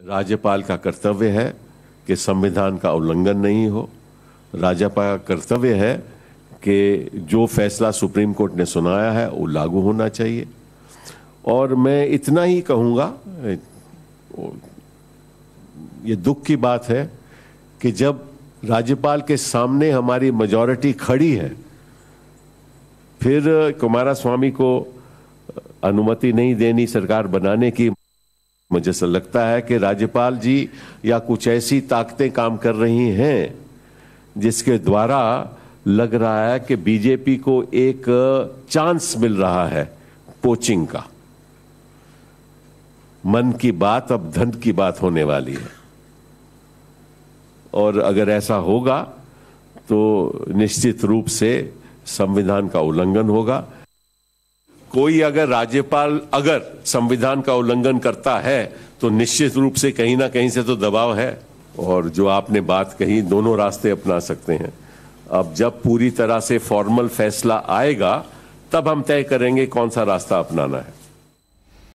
राज्यपाल का कर्तव्य है कि संविधान का उल्लंघन नहीं हो। राज्यपाल का कर्तव्य है कि जो फैसला सुप्रीम कोर्ट ने सुनाया है वो लागू होना चाहिए। और मैं इतना ही कहूँगा, ये दुख की बात है कि जब राज्यपाल के सामने हमारी मेजॉरिटी खड़ी है, फिर कुमारस्वामी को अनुमति नहीं देनी सरकार बनाने की। मुझे ऐसा लगता है कि राज्यपाल जी या कुछ ऐसी ताकतें काम कर रही हैं जिसके द्वारा लग रहा है कि बीजेपी को एक चांस मिल रहा है पोचिंग का। मन की बात अब धन की बात होने वाली है, और अगर ऐसा होगा तो निश्चित रूप से संविधान का उल्लंघन होगा। कोई अगर राज्यपाल अगर संविधान का उल्लंघन करता है तो निश्चित रूप से कहीं ना कहीं से तो दबाव है। और जो आपने बात कही, दोनों रास्ते अपना सकते हैं। अब जब पूरी तरह से फॉर्मल फैसला आएगा तब हम तय करेंगे कौन सा रास्ता अपनाना है।